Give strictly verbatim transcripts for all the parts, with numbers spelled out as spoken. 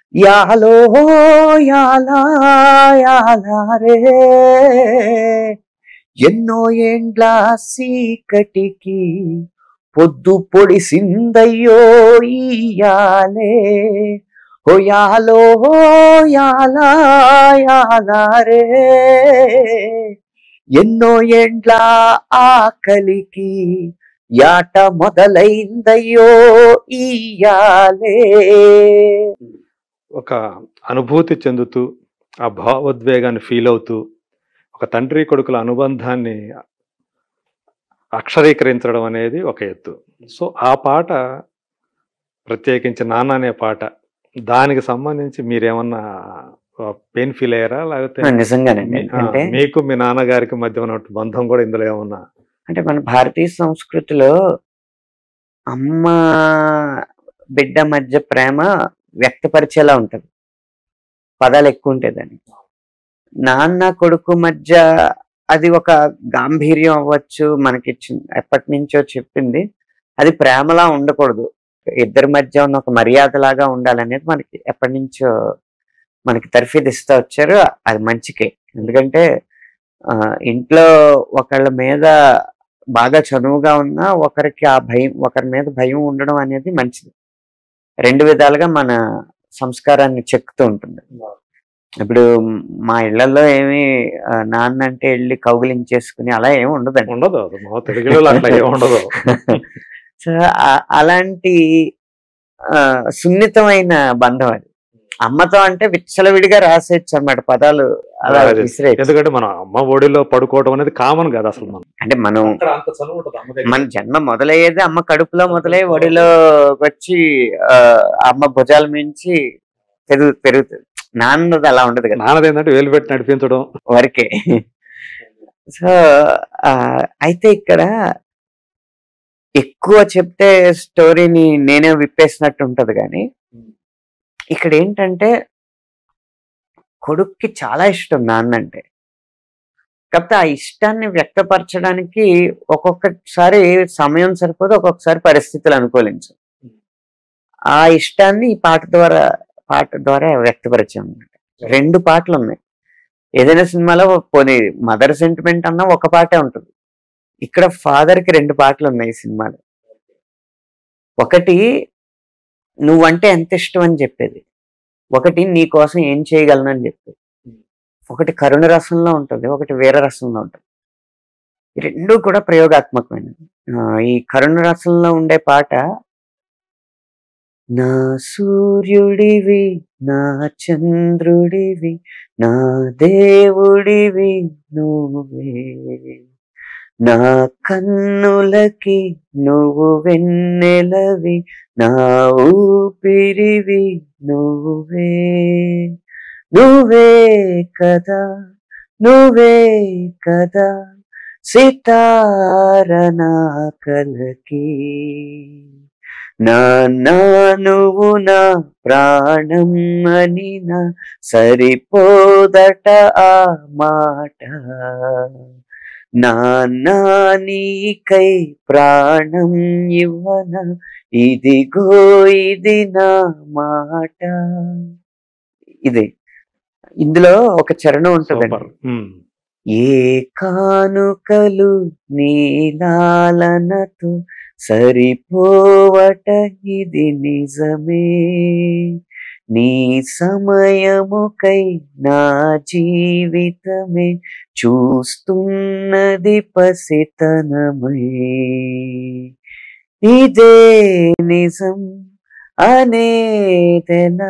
యాలో యాలా యాలా రే ఎన్నో ఏండ్ల సీకటికి పొద్దు పొడిసిందయ్యో ఇయాలే ఓ యాలో యాలా యాలా రే ఎన్నో ఏండ్ల ఆకలికి యాట మొదలైందయ్యో ఇయాలే. ఒక అనుభూతి చెందుతూ ఆ భావోద్వేగాన్ని ఫీల్ అవుతూ ఒక తండ్రి కొడుకుల అనుబంధాన్ని అక్షరీకరించడం అనేది ఒక ఎత్తు. సో ఆ పాట ప్రత్యేకించి నాన్న అనే పాట దానికి సంబంధించి మీరేమన్నా పెయిన్ ఫీల్ అయ్యారా? లేకపోతే నిజంగానండి, అంటే మీకు మీ నాన్నగారికి మధ్య ఉన్న బంధం కూడా ఇందులో ఏమన్నా? అంటే మన భారతీయ సంస్కృతిలో అమ్మ బిడ్డ మధ్య ప్రేమ వ్యక్తపరిచేలా ఉంటది, పదాలు ఎక్కువ ఉంటాయి దానికి. నాన్న కొడుకు మధ్య అది ఒక గాంభీర్యం అవ్వచ్చు, మనకి ఎప్పటి నుంచో చెప్పింది. అది ప్రేమలా ఉండకూడదు, ఇద్దరి మధ్య ఉన్న ఒక మర్యాద లాగా ఉండాలనేది మనకి ఎప్పటి నుంచో మనకి తర్ఫీదు ఇస్తూ వచ్చారు. అది మంచికే, ఎందుకంటే ఆ ఇంట్లో ఒకళ్ళ మీద బాగా చనువుగా ఉన్నా ఒకరికి ఆ భయం, ఒకరి మీద భయం ఉండడం అనేది మంచిది. రెండు విధాలుగా మన సంస్కారాన్ని చెక్కుతూ ఉంటుంది. ఇప్పుడు మా ఇళ్లలో ఏమి నాన్న అంటే వెళ్ళి కౌగిలించేసుకుని అలా ఏమి ఉండదండి, ఉండదు. ఉండదు. సో అలాంటి ఆ సున్నితమైన బంధం అది. అమ్మతో అంటే విచ్చలవిడిగా రాసేయచ్చు అన్నమాట పదాలు, అలా విసిరేయచ్చు. ఎందుకంటే మనం అమ్మ ఒడిలో పడుకోవడం అనేది కామన్ కదా అసలు. మనం అంటే మనం మన జన్మ మొదలయ్యేది అమ్మ కడుపులో మొదలై ఒడిలో వచ్చి ఆ అమ్మ భుజాల మించి పెరుగు పెరుగుతుంది. నాన్నది అలా ఉండదు కదా, నాన్నది ఏంటంటే వేలు పెట్టి నడిపించడం వరకే. సో ఆ అయితే ఇక్కడ ఎక్కువ చెప్తే స్టోరీని నేనే విప్పేసినట్టు ఉంటది, కానీ ఇక్కడ ఏంటంటే కొడుక్కి చాలా ఇష్టం నాన్న అంటే. కాకపోతే ఆ ఇష్టాన్ని వ్యక్తపరచడానికి ఒక్కొక్కసారి సమయం సరిపోదు, ఒక్కొక్కసారి పరిస్థితులు అనుకూలించు. ఆ ఇష్టాన్ని ఈ పాట ద్వారా పాట ద్వారా వ్యక్తపరిచాం అన్నమాట. రెండు పాటలు ఉన్నాయి. ఏదైనా సినిమాలో పోనీ మదర్ సెంటిమెంట్ అన్నా ఒక పాటే ఉంటుంది, ఇక్కడ ఫాదర్ కి రెండు పాటలు ఉన్నాయి ఈ సినిమాలో. ఒకటి నువ్వంటే ఎంత ఇష్టం అని చెప్పేది, ఒకటి నీ కోసం ఏం చేయగలను అని చెప్పేది. ఒకటి కరుణ రసంలో ఉంటుంది, ఒకటి వీర రసంలో ఉంటుంది. ఈ రెండు కూడా ప్రయోగాత్మకమైనది. ఈ కరుణ రసంలో ఉండే పాట, నా సూర్యుడివి నా చంద్రుడివి నా దేవుడివి నువ్వే, నా కన్నులకి నువ్వు వెన్నెలవి నా ఊపిరివి నువ్వే, నువ్వే కదా నువ్వే కదా సితార నా కలకి, నాన్నా నువ్వు నా ప్రాణం అని నా సరిపోదట ఆ మాట, నాన్నా నీకై ప్రాణం ఇవ్వన ఇదిగో ఇది నా మాట. ఇది ఇందులో ఒక చరణం ఉంటుందండి, ఏ కానుకలు నీలాలనతో సరిపోవట ఇది నిజమే, నీ సమయముకై నా జీవితమే చూస్తున్నది పసితనమై, ఇదే నిజం అనేదెలా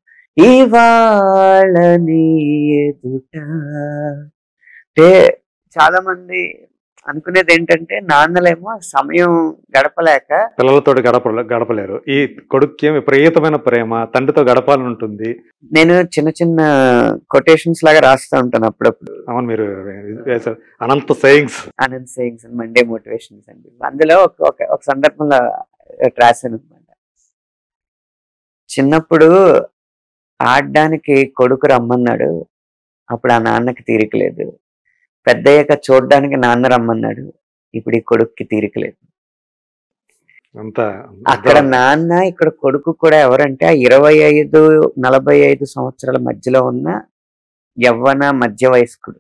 ఇవాళ నీ ఎదుట. అంటే చాలా మంది అనుకునేది ఏంటంటే నాన్నలేమో సమయం గడపలేక పిల్లలతో గడప గడపలేరు, ఈ కొడుక్కి విపరీతమైన ప్రేమ తండ్రితో గడపాలని ఉంటుంది. నేను చిన్న చిన్న కొటేషన్స్ లాగా రాస్తా ఉంటాను అప్పుడప్పుడు. అవును, మీరు Anantha sayings Anantha sayings Monday motivations అండి. అందులో ఒక ఒక సందర్భంలో రాశాను అనమాట. చిన్నప్పుడు ఆడడానికి కొడుకు రమ్మన్నాడు, అప్పుడు ఆ నాన్నకి తీరిక లేదు. పెద్దయ్యాక చూడడానికి నాన్న రమ్మన్నాడు, ఇప్పుడు ఈ కొడుక్కి తీరిక లేదు. అంతా అక్కడ నాన్న ఇక్కడ కొడుకు కూడా ఎవరంటే ఆ ఇరవై ఐదు నలభై ఐదు సంవత్సరాల మధ్యలో ఉన్న యవ్వన మధ్య వయస్కుడు.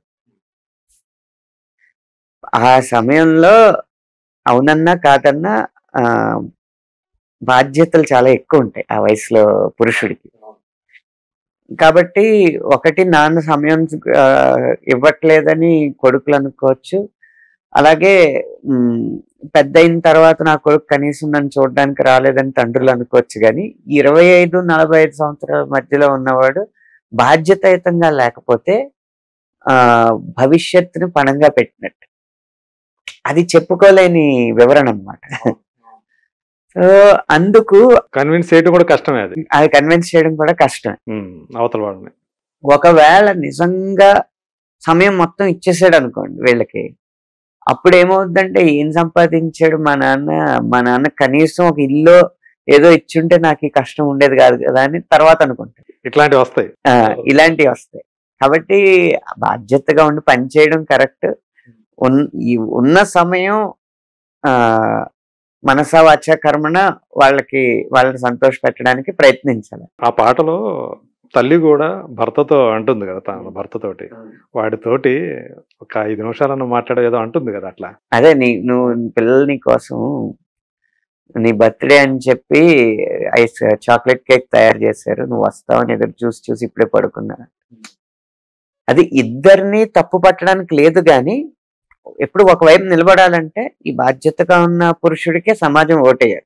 ఆ సమయంలో అవునన్నా కాదన్నా ఆ బాధ్యతలు చాలా ఎక్కువ ఉంటాయి ఆ వయసులో పురుషుడికి. కాబట్టి ఒకటి నాన్న సమయం ఇవ్వట్లేదని కొడుకులు అనుకోవచ్చు. అలాగే పెద్ద అయిన తర్వాత నా కొడుకు కనీసం నన్ను చూడడానికి రాలేదని తండ్రులు అనుకోవచ్చు. కానీ ఇరవై ఐదు నలభై ఐదు సంవత్సరాల మధ్యలో ఉన్నవాడు బాధ్యతాయుతంగా లేకపోతే ఆ భవిష్యత్తుని పణంగా పెట్టినట్టు. అది చెప్పుకోలేని వివరణ అన్నమాట. సో అందుకు కన్విన్స్ చేయడం కూడా కష్టమే. అది అది కన్విన్స్ చేయడం కూడా కష్టమే అవతల వాళ్ళని. ఒకవేళ నిజంగా సమయం మొత్తం ఇచ్చేసాడు అనుకోండి వీళ్ళకి, అప్పుడు ఏమవుతుందంటే ఏం సంపాదించాడు మా నాన్న, మా నాన్న కనీసం ఒక ఇల్లు ఏదో ఇచ్చుంటే నాకు ఈ కష్టం ఉండేది కాదు కదా అని తర్వాత అనుకుంటాడు. ఇట్లాంటివి వస్తాయి, ఇలాంటివి వస్తాయి. కాబట్టి బాధ్యతగా ఉండి పని చేయడం కరెక్ట్. ఉన్న సమయం ఆ మనసా వాచ కర్మణ వాళ్ళకి వాళ్ళని సంతోష పెట్టడానికి ప్రయత్నించాలి. ఆ పాటలో తల్లి కూడా భర్తతో అంటుంది కదా, తన భర్తతోటి వాడితోటి ఒక ఐదు నిమిషాలను మాట్లాడేదో అంటుంది కదా అట్లా. అదే నీ నువ్వు పిల్లలు నీ కోసం నీ బర్త్డే అని చెప్పి ఐస్ చాక్లెట్ కేక్ తయారు చేశారు, నువ్వు వస్తావని ఎదురు చూసి చూసి ఇప్పుడే పడుకున్నా. అది ఇద్దరిని తప్పు పట్టడానికి లేదు, కానీ ఎప్పుడు ఒకవైపు నిలబడాలంటే ఈ బాధ్యతగా ఉన్న పురుషుడికే సమాజం ఓటేయాలి.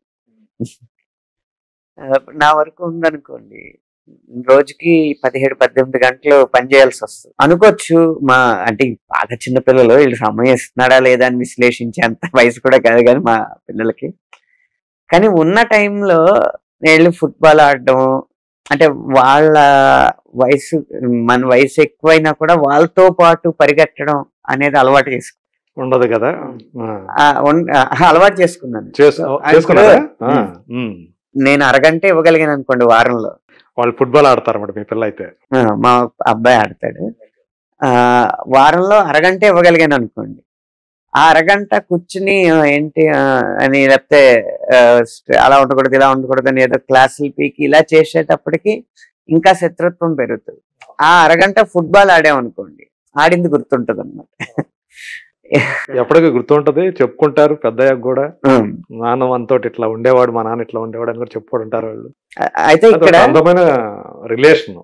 నా వరకు ఉందనుకోండి, రోజుకి పదిహేడు పద్దెనిమిది గంటలు పనిచేయాల్సి వస్తుంది అనుకోవచ్చు. మా అంటే బాగా చిన్న పిల్లలు, వీళ్ళు సమయం ఇస్తున్నాడా లేదా అని విశ్లేషించేంత వయసు కూడా కాదు కానీ మా పిల్లలకి. కానీ ఉన్న టైంలో వీళ్ళు ఫుట్బాల్ ఆడడం, అంటే వాళ్ళ వయసు మన వయసు ఎక్కువైనా కూడా వాళ్ళతో పాటు పరిగెట్టడం అనేది అలవాటు చేసుకు ఉండదు కదా, అలవాటు చేసుకున్నాను. నేను అరగంట ఇవ్వగలిగాను అనుకోండి వారంలో. వాళ్ళు ఫుట్బాల్ ఆడతారు అన్నమాట మీ పిల్ల అయితే? మా అబ్బాయి ఆడతాడు. ఆ వారంలో అరగంట ఇవ్వగలిగాను అనుకోండి, ఆ అరగంట కూర్చుని ఏంటి అని లేకపోతే అలా ఉండకూడదు ఇలా ఉండకూడదు అని ఏదో క్లాసులు పీకి ఇలా చేసేటప్పటికి ఇంకా శత్రుత్వం పెరుగుతుంది. ఆ అరగంట ఫుట్బాల్ ఆడామనుకోండి, ఆడింది గుర్తుంటది అన్నమాట. ఎప్పటికీ గుర్తుంటది, చెప్పుకుంటారు పెద్దయ్యాక కూడా. నాన్న మనతో ఇట్లా ఉండేవాడు, మా నాన్న ఇట్లా ఉండేవాడు అని కూడా చెప్పుకుంటారు వాళ్ళు. అయితే ఇక్కడ అందమైన రిలేషన్.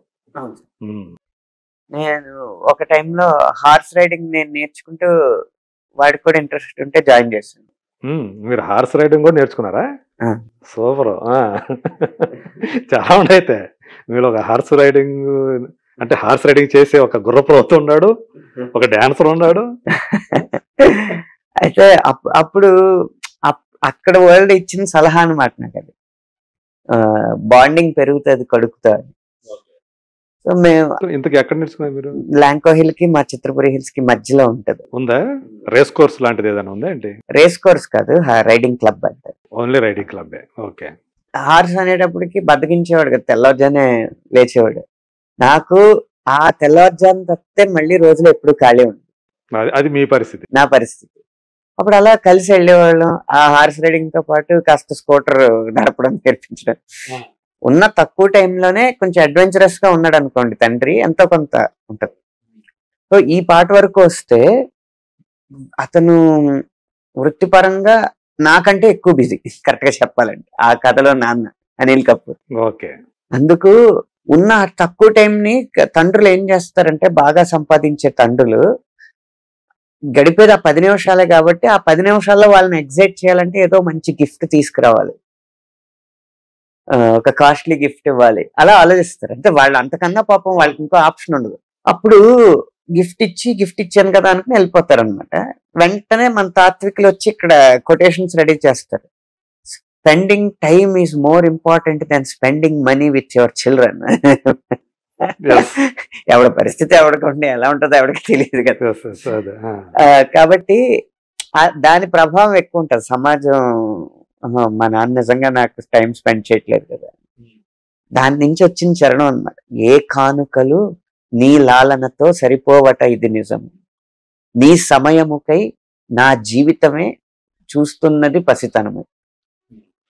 నేను ఒక టైంలో హార్స్ రైడింగ్ నేను నేర్చుకుంటూ వాడికి కూడా ఇంట్రెస్ట్ ఉంటే జాయిన్ చేశాను. మీరు హార్స్ రైడింగ్ కూడా నేర్చుకున్నారా? సూపర్. చాలా ఉండే అయితే మీరు ఒక హార్స్ రైడింగ్ అంటే హార్స్ రైడింగ్ చేసే ఒక గుర్రప్రవత ఉన్నాడు, ఒక డాన్సర్ ఉన్నాడు. అయితే అప్పుడు అక్కడ వరల్డ్ ఇచ్చిన సలహా అనమాట నాకు. అది బాండింగ్ పెరుగుతుంది కడుకుతా. సో మేము ఇంతకు ఎక్కడ నేర్చుకున్నారు మీరు? లాంకో హిల్ కి మా చిత్రపురి హిల్స్ కి మధ్యలో ఉంటది. ఉందా రేస్ కోర్స్ లాంటిది ఏదైనా ఉందా ఏంటి? రేస్ కోర్స్ కాదు, రైడింగ్ క్లబ్ అంటారు. Only riding club. Okay. Horse అనేటప్పటికి బతికించేవాడు కదా, తెల్లవారుజానే లేచేవాడు. నాకు ఆ తెల్లవారుజాము తప్పితే మళ్ళీ రోజులు ఎప్పుడు ఖాళీ ఉంది. అది మీ పరిస్థితి, నా పరిస్థితి. అప్పుడు అలా కలిసి వెళ్ళేవాళ్ళం. ఆ హార్స్ రైడింగ్ తో పాటు కాస్త స్కూటర్ నడపడం నేర్పించడం. ఉన్న తక్కువ టైంలోనే కొంచెం అడ్వెంచరస్ గా ఉన్నాడు అనుకోండి తండ్రి, ఎంతో కొంత ఉంటది. సో ఈ పాట వరకు వస్తే అతను వృత్తిపరంగా నాకంటే ఎక్కువ బిజీ, కరెక్ట్ గా చెప్పాలంటే ఆ కథలో నాన్న అనిల్ కపూర్. ఓకే. అందుకు ఉన్న తక్కువ టైంని తండ్రులు ఏం చేస్తారంటే, బాగా సంపాదించే తండ్రులు గడిపేది ఆ పది నిమిషాలే కాబట్టి ఆ పది నిమిషాల్లో వాళ్ళని ఎగ్జైట్ చేయాలంటే ఏదో మంచి గిఫ్ట్ తీసుకురావాలి, ఒక కాస్ట్లీ గిఫ్ట్ ఇవ్వాలి, అలా ఆలోచిస్తారు. అంటే వాళ్ళు అంతకన్నా పాపం వాళ్ళకి ఇంకో ఆప్షన్ ఉండదు. అప్పుడు గిఫ్ట్ ఇచ్చి గిఫ్ట్ ఇచ్చాను కదా అనుకుని వెళ్ళిపోతారు అనమాట. వెంటనే మన తాత్వికులు వచ్చి ఇక్కడ కొటేషన్స్ రెడీ చేస్తారు. Spending time is more important than spending money with your children. ఎవడ పరిస్థితి ఎవరికి ఉంటే ఎలా ఉంటుందో ఎవరికి తెలియదు కదా. కాబట్టి దాని ప్రభావం ఎక్కువ ఉంటుంది సమాజం. మా నాన్న నిజంగా నాకు టైం స్పెండ్ చేయట్లేదు కదా, దాని నుంచి వచ్చిన చరణం అన్నమాట. ఏ కానుకలు నీ లాలనతో సరిపోవట ఇది నిజం, నీ సమయముకై నా జీవితమే చూస్తున్నది పసితనము.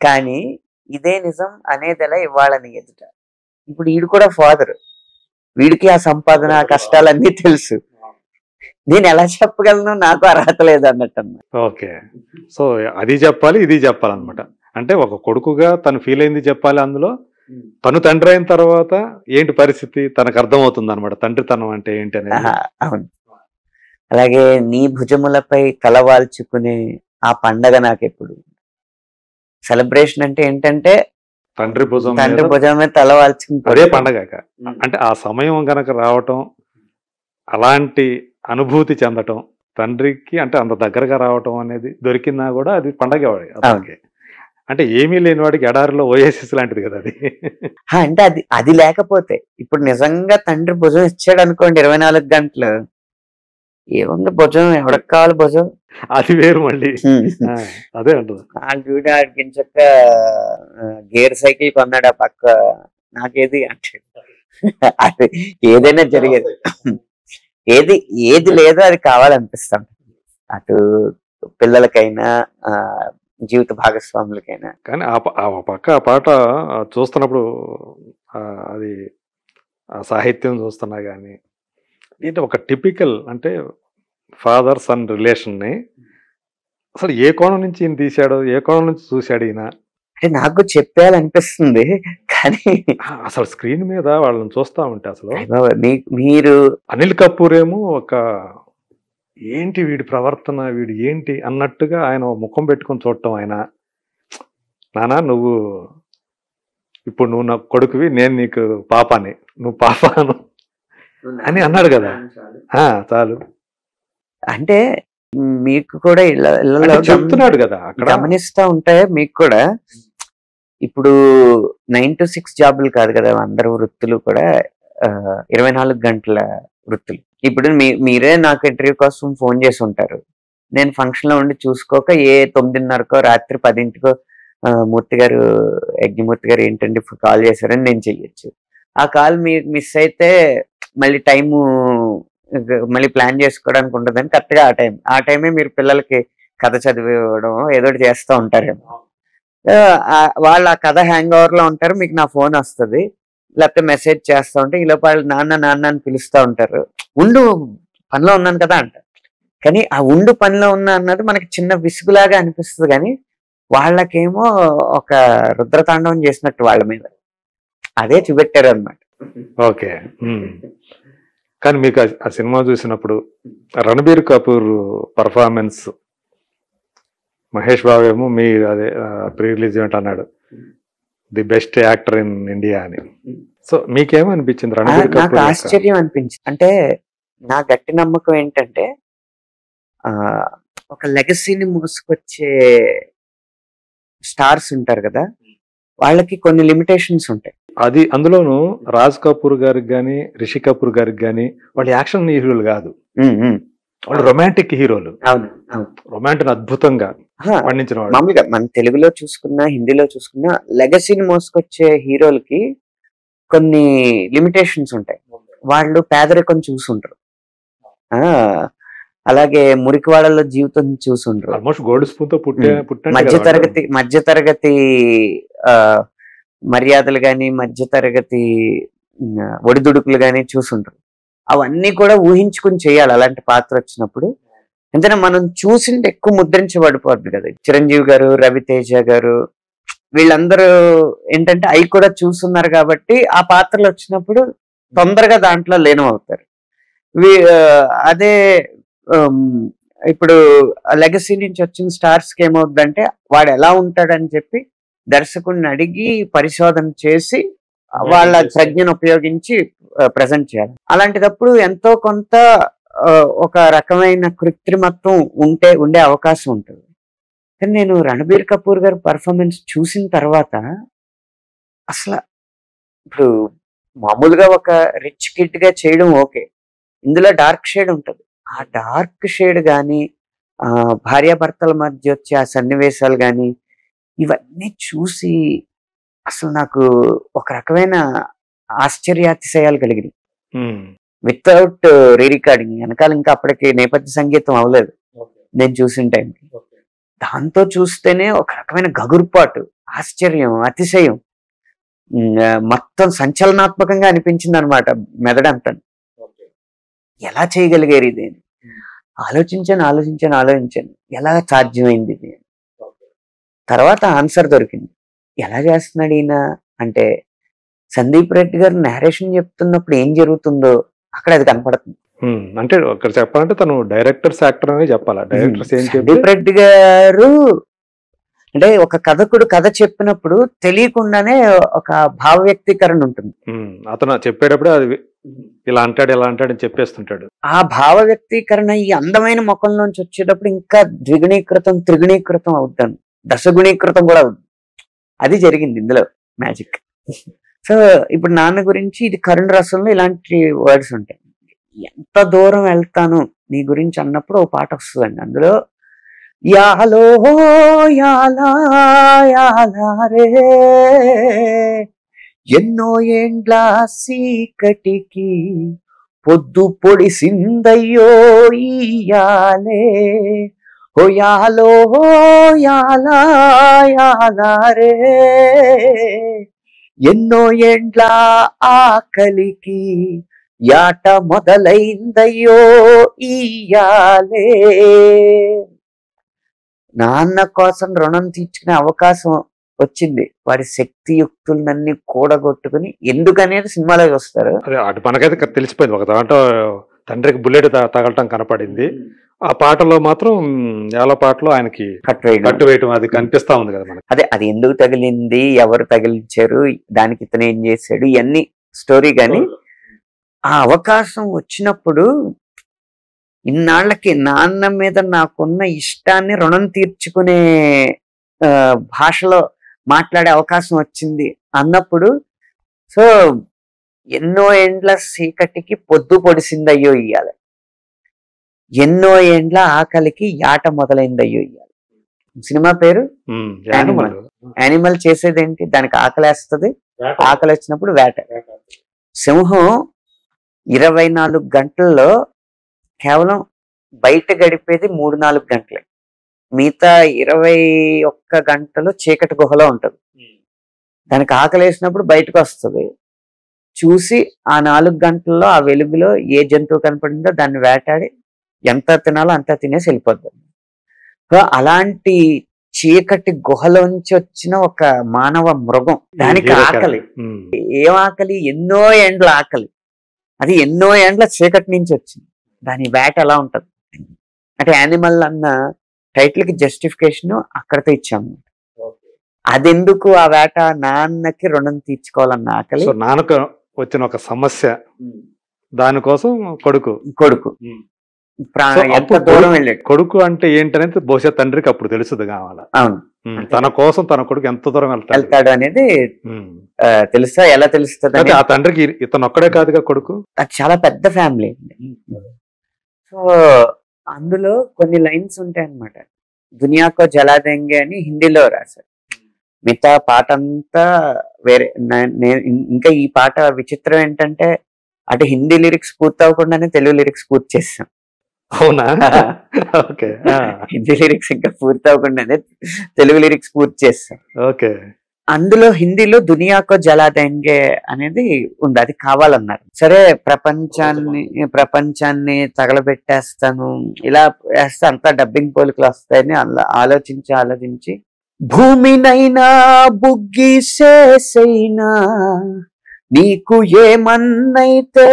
కానీ ఇదే నిజం అనేదిలా ఇవ్వాలని ఎదుట. ఇప్పుడు వీడు కూడా ఫాదర్, వీడికి ఆ సంపాదన ఆ కష్టాలన్నీ తెలుసు. నేను ఎలా చెప్పగలను, నాకు అర్హత లేదు అన్నట్టు. ఓకే, సో అది చెప్పాలి ఇది చెప్పాలన్నమాట. అంటే ఒక కొడుకుగా తను ఫీల్ అయింది చెప్పాలి, అందులో తను తండ్రి అయిన తర్వాత ఏంటి పరిస్థితి తనకు అర్థమవుతుంది అనమాట, తండ్రితనం అంటే ఏంటి అనేది. అవును. అలాగే నీ భుజములపై తలవాల్చుకునే ఆ పండగ నాకెప్పుడు. సెలబ్రేషన్ అంటే ఏంటంటే తండ్రి భుజం తండ్రి భుజం మీద తలవాల్చుకుని అదే పండగ. అంటే ఆ సమయం గనక రావటం, అలాంటి అనుభూతి చెందటం, తండ్రికి అంటే అంత దగ్గరగా రావటం అనేది దొరికినా కూడా అది పండగ వాడి అతనికి. అంటే ఏమీ లేని వాడికి ఎడారిలో ఓఎస్ఎస్ లాంటిది కదా అది. అంటే అది అది లేకపోతే ఇప్పుడు నిజంగా తండ్రి భుజం ఇచ్చాడు అనుకోండి ఇరవై నాలుగు గంటలు, ఏముంది భుజం, ఎవరికి కావాలి భుజం, అది వేరు మళ్ళీ. అదే అంటుంది. ఆ చూడ ఆడికించక్క గేర్ సైకిల్ కొన్నాడు ఆ పక్క, నాకేది అంటే అది ఏదైనా జరిగేది. ఏది ఏది లేదో అది కావాలనిపిస్తాం, అటు పిల్లలకైనా ఆ జీవిత భాగస్వాములకైనా. కానీ ఆ పక్క ఆ పాట చూస్తున్నప్పుడు అది ఆ సాహిత్యం చూస్తున్నా కానీ ఏంటి ఒక టిపికల్ అంటే ఫాదర్ సన్ రిలేషన్ని అసలు ఏ కోణం నుంచి ఈయన తీశాడో, ఏ కోణం నుంచి చూశాడు ఈయన అంటే నాకు చెప్పాలనిపిస్తుంది. కానీ అసలు స్క్రీన్ మీద వాళ్ళని చూస్తా ఉంటే అసలు మీరు అనిల్ కపూర్ ఏమో ఒక ఏంటి వీడి ప్రవర్తన, వీడు ఏంటి అన్నట్టుగా ఆయన ముఖం పెట్టుకొని చూడటం. ఆయన నానా నువ్వు ఇప్పుడు నువ్వు నా కొడుకువి, నేను నీకు పాపాని, నువ్వు పాపాను అని అన్నాడు కదా. చాలు అంటే మీకు కూడా ఇళ్ళలో చెప్తున్నాడు కదా, అక్కడ గమనిస్తా ఉంటే మీకు కూడా ఇప్పుడు నైన్ టు సిక్స్ జాబులు కాదు కదా, అందరు వృత్తులు కూడా ఇరవై నాలుగు గంటల వృత్తులు. ఇప్పుడు మీ మీరే నాకు ఇంటర్వ్యూ కోసం ఫోన్ చేసి ఉంటారు, నేను ఫంక్షన్ లో ఉండి చూసుకోక ఏ తొమ్మిదిన్నరకో రాత్రి పదింటికో మూర్తి గారు యజ్ఞమూర్తి గారు ఏంటండి కాల్ చేశారని నేను చెయ్యొచ్చు. ఆ కాల్ మీరు మిస్ అయితే మళ్ళీ టైము మళ్ళీ ప్లాన్ చేసుకోవడానికి ఉంటుందని కరెక్ట్గా ఆ టైం ఆ టైమే మీరు పిల్లలకి కథ చదివివ్వడం ఏదో ఒకటి చేస్తూ ఉంటారేమో. వాళ్ళు ఆ కథ హ్యాంగ్ ఓవర్ లో ఉంటారు, మీకు నా ఫోన్ వస్తుంది, లేకపోతే మెసేజ్ చేస్తూ ఉంటే ఈ లోపల నాన్న నాన్న అని పిలుస్తూ ఉంటారు, ఉండు పనిలో ఉన్నాను కదా అంటారు. కానీ ఆ ఉండు పనిలో ఉన్నా అన్నది మనకి చిన్న విసుగులాగా అనిపిస్తుంది, కానీ వాళ్ళకేమో ఒక రుద్రతాండవం చేసినట్టు వాళ్ళ మీద అదే చూపెట్టారు అన్నమాట. ఓకే, కానీ మీకు ఆ సినిమా చూసినప్పుడు రణబీర్ కపూర్ పర్ఫార్మెన్స్, మహేష్ బాబు ఏమో మీ అదే ప్రీ రిలీజ్ ఈవెంట్ అన్నాడు the best actor in India అని. సో మీకేమనిపించింది రణబీర్ కపూర్? నాకు ఆశ్చర్యం అనిపించింది. అంటే నా గట్టి నమ్మకం ఏంటంటే ఆ ఒక లెగసీని మోసుకొచ్చే స్టార్స్ ఉంటారు కదా, వాళ్ళకి కొన్ని లిమిటేషన్స్ ఉంటాయి. అది అందులోను రాజ్ కపూర్ గారికి కానీ రిషి కపూర్ గారికి కానీ వాళ్ళు యాక్షన్ హీరోలు కాదు, వాళ్ళు రొమాంటిక్ హీరోలు. రొమాంటిక్ అద్భుతంగా పండించిన వాళ్ళు. మామూలుగా మన తెలుగులో చూసుకున్నా హిందీలో చూసుకున్నా లెగసీని మోసుకొచ్చే హీరోలకి కొన్ని లిమిటేషన్స్ ఉంటాయి. వాళ్ళు పేదరికం చూసుంటారు, ఆ అలాగే మురికివాడలో జీవితం చూసుంటారు, ఆల్మోస్ట్ గోల్డ్ స్పూన్ తో పుట్టే మధ్య తరగతి మధ్య తరగతి ఆ మర్యాదలు గాని మధ్య తరగతి ఒడిదుడుకులు గాని చూసుంటారు. అవన్నీ కూడా ఊహించుకుని చేయాలి అలాంటి పాత్ర వచ్చినప్పుడు. ఎందుకంటే మనం చూసింటే ఎక్కువ ముద్రించబడిపోద్ది కదా. చిరంజీవి గారు, రవితేజ గారు వీళ్ళందరూ ఏంటంటే అవి కూడా చూస్తున్నారు కాబట్టి ఆ పాత్రలు వచ్చినప్పుడు తొందరగా దాంట్లో లీనమవుతారు. అదే ఇప్పుడు లెగసీ నుంచి వచ్చిన స్టార్స్ కి ఏమవుద్దంటే వాడు ఎలా ఉంటాడని చెప్పి దర్శకుడిని అడిగి పరిశోధన చేసి వాళ్ళ ప్రజ్ఞను ఉపయోగించి ప్రజెంట్ చేయాలి. అలాంటిదప్పుడు ఎంతో కొంత ఒక రకమైన కృత్రిమత్వం ఉంటే ఉండే అవకాశం ఉంటుంది. కానీ నేను రణబీర్ కపూర్ గారి పర్ఫార్మెన్స్ చూసిన తర్వాత అసలు ఇప్పుడు మామూలుగా ఒక రిచ్ కిడ్ గా చేయడం ఓకే, ఇందులో డార్క్ షేడ్ ఉంటుంది. ఆ డార్క్ షేడ్ కానీ ఆ భార్యాభర్తల మధ్య వచ్చే ఆ సన్నివేశాలు కానీ ఇవన్నీ చూసి అసలు నాకు ఒక రకమైన ఆశ్చర్యాతిశయాలు కలిగినాయి. వితౌట్ రీ రికార్డింగ్ వెనకాల ఇంకా అప్పటికి నేపథ్య సంగీతం అవ్వలేదు నేను చూసిన టైంకి. దాంతో చూస్తేనే ఒక రకమైన గగుర్పాటు, ఆశ్చర్యం, అతిశయం, మొత్తం సంచలనాత్మకంగా అనిపించింది అనమాట మెదడంతా. ఎలా చేయగలిగారు ఇది? ఆలోచించాను ఆలోచించాను ఆలోచించాను ఎలా సాధ్యమైంది ఇది. తర్వాత ఆన్సర్ దొరికింది. ఎలా చేస్తున్నాడు ఈయన అంటే, సందీప్ రెడ్డి గారు నేరేషన్ చెప్తున్నప్పుడు ఏం జరుగుతుందో అక్కడ అది కనపడుతుంది. అంటే అక్కడ చెప్పాలంటే తను డైరెక్టర్స్ యాక్టర్ అనే చెప్పాలా? డైరెక్టర్స్ ఏం సందీప్ రెడ్డి గారు అంటే ఒక కథకుడు కథ చెప్పినప్పుడు తెలియకుండానే ఒక భావ వ్యక్తీకరణ ఉంటుంది. అతను చెప్పేటప్పుడు అది ఇలా అంటాడు ఇలా అంటాడు అని చెప్పేస్తుంటాడు. ఆ భావ వ్యక్తీకరణ ఈ అందమైన ముఖంలోంచి వచ్చేటప్పుడు ఇంకా ద్విగుణీకృతం త్రిగుణీకృతం అవుతాను, దశగుణీకృతం కూడా అవుతుంది. అది జరిగింది ఇందులో మ్యాజిక్. సో ఇప్పుడు నాన్న గురించి ఇది కరుణ రసంలో ఇలాంటి వర్డ్స్ ఉంటాయి. ఎంత దూరం వెళ్తాను నీ గురించి అన్నప్పుడు ఒక పాట వస్తుందండి. అందులో యాలో యాలా యాలా రే ఎన్నో ఏండ్ల సీకటికి పొద్దు పొడిసిందయ్యో ఇయాలే, ఓ యాలో యాలా యాలా రే ఎన్నో ఏండ్ల ఆకలికి యాట మొదలైందయ్యో ఇయాలే. నాన్న కోసం రుణం తీర్చుకునే అవకాశం వచ్చింది. వారి శక్తియుక్తులన్నీ కూడగొట్టుకుని ఎందుకనేది సినిమాలో వస్తారు. అటు మనకైతే తెలిసిపోయింది. ఒక దాంట్లో తండ్రికి బుల్లెట్ తగలటం కనపడింది. ఆ పాటలో మాత్రం చాలా పాటలో ఆయనకి కట్టు వేయటం అది కనిపిస్తా ఉంది కదా మనకి. అదే అది ఎందుకు తగిలింది, ఎవరు తగిలించారు, దానికి ఇతను ఏం చేశాడు, ఇవన్నీ స్టోరీ. కానీ ఆ అవకాశం వచ్చినప్పుడు ఇన్నాళ్ళకి నాన్న మీద నాకున్న ఇష్టాన్ని రుణం తీర్చుకునే భాషలో మాట్లాడే అవకాశం వచ్చింది అన్నప్పుడు, సో ఎన్నో ఏండ్ల చీకటికి పొద్దు పొడిసిందయ్యో ఇయ్యాలి, ఎన్నో ఏండ్ల ఆకలికి యాట మొదలైందయ్యో ఇయ్యాలి. సినిమా పేరు యానిమల్. యానిమల్ చేసేది ఏంటి, దానికి ఆకలేస్తుంది, ఆకలి వచ్చినప్పుడు వేట. సింహం ఇరవై నాలుగు గంటల్లో కేవలం బయట గడిపేది మూడు నాలుగు గంటలే. మిగతా ఇరవై ఒక్క గంటలు చీకటి గుహలో ఉంటది. దానికి ఆకలి వేసినప్పుడు బయటకు వస్తుంది, చూసి ఆ నాలుగు గంటల్లో ఆ వెలుగులో ఏ జంతువు కనపడిందో దాన్ని వేటాడి ఎంత తినాలో అంత తినేసి వెళ్ళిపోతుంది. సో అలాంటి చీకటి గుహలోంచి వచ్చిన ఒక మానవ మృగం, దానికి ఆకలి. ఏం ఆకలి? ఎన్నో ఏండ్ల ఆకలి. అది ఎన్నో ఏండ్ల చీకటి నుంచి వచ్చింది. దాని వేట ఎలా ఉంటది అంటే, యానిమల్ అన్న టైటిల్ కి జస్టిఫికేషన్ అక్కడితో ఇచ్చాము. అదెందుకు ఆ వేట? నాన్నకి రుణం తీర్చుకోవాలన్న ఆకలి. నాన్నకు వచ్చిన ఒక సమస్య, దానికోసం కొడుకు కొడుకు దూరం వెళ్ళాడు. కొడుకు అంటే ఏంటనేది బహుశా తండ్రికి అప్పుడు తెలుస్తుంది కావాలా. అవును, తన కోసం తన కొడుకు ఎంత దూరం వెళ్తాడు అనేది తెలుసా, ఎలా తెలుస్తుంది? ఆ తండ్రికి ఇతను ఒక్కడే కాదుగా కొడుకు, అది చాలా పెద్ద ఫ్యామిలీ. సో అందులో కొన్ని లైన్స్ ఉంటాయి అన్నమాట. దునియాకో జలా దెంగే అని హిందీలో రాశారు. మిగతా పాట అంతా వేరే. ఇంకా ఈ పాట విచిత్రం ఏంటంటే, అటు హిందీ లిరిక్స్ పూర్తి అవ్వకుండానే తెలుగు లిరిక్స్ పూర్తి చేసాం. అవునా? ఓకే. హిందీ లిరిక్స్ ఇంకా పూర్తి అవ్వకుండానే తెలుగు లిరిక్స్ పూర్తి చేస్తాం. ఓకే. అందులో హిందీలో దునియాకో జలా దెంగే అనేది ఉంది, అది కావాలన్నారు. సరే ప్రపంచాన్ని ప్రపంచాన్ని తగలబెట్టేస్తాను ఇలా వేస్తే అంతా డబ్బింగ్ పోలికలు వస్తాయని అలా ఆలోచించి ఆలోచించి భూమినైనా బుగ్గిసేసైనా నీకు ఏమన్నైతే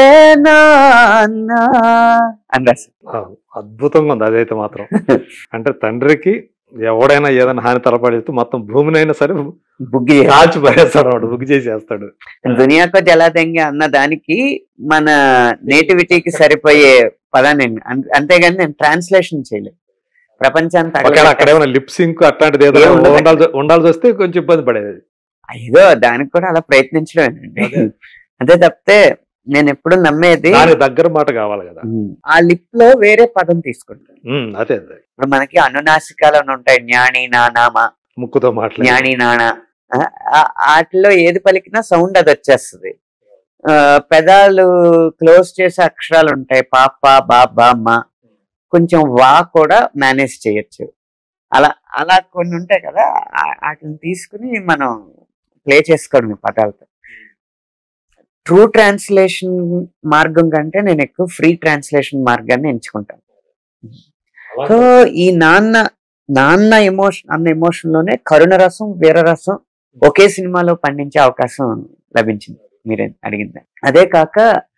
నాన్నా అని రాశారు. అద్భుతంగా ఉంది అదైతే మాత్రం. అంటే తండ్రికి ఎవడైనా ఏదైనా హాని తలపడిస్తే మొత్తం భూమినైనా సరే బుగ్గి కాల్చి పడేస్తాడు, వాడు బుగ్గి చేసేస్తాడు. దునియాకో జలాదంగా అన్న దానికి మన నేటివిటీకి సరిపోయే పదాన్ని, అంతేగాని నేను ట్రాన్స్లేషన్ చేయలేదు. ప్రపంచానికి అక్కడ ఏమైనా లిప్ సింక్ అట్లాంటిది ఏదో ఉండాల్సి ఉండాల్సి వస్తే కొంచెం ఇబ్బంది పడేది. అయ్యో దానికి కూడా అలా ప్రయత్నించలేనండి. అంతే తప్పితే నేను ఎప్పుడు నమ్మేది దగ్గర మాట కావాలి కదా. ఆ లిప్ లో వేరే పదం తీసుకుంటాను. అదే ఇప్పుడు మనకి అనునాసికాలు ఉంటాయి, జ్ఞాని నానామా, ముక్కుతో మాట్లాడు జ్ఞాని నానా, వాటిలో ఏది పలికినా సౌండ్ అది వచ్చేస్తుంది. ఆ పెదాలు క్లోజ్ చేసే అక్షరాలు ఉంటాయి, పాప బాబా అమ్మ, కొంచెం వా కూడా మేనేజ్ చేయొచ్చు. అలా అలా కొన్ని ఉంటాయి కదా, వాటిని తీసుకుని మనం ప్లే చేసుకోవడం పదాలతో. ట్రూ ట్రాన్స్లేషన్ మార్గం కంటే నేను ఎక్కువ ఫ్రీ ట్రాన్స్లేషన్ మార్గాన్ని ఎంచుకుంటాను. సో ఈ నాన్న నాన్న ఎమోషన్ అన్న ఎమోషన్ లోనే కరుణ రసం వీరరసం ఒకే సినిమాలో పండించే అవకాశం లభించింది మీరు అడిగింది. అదే కాక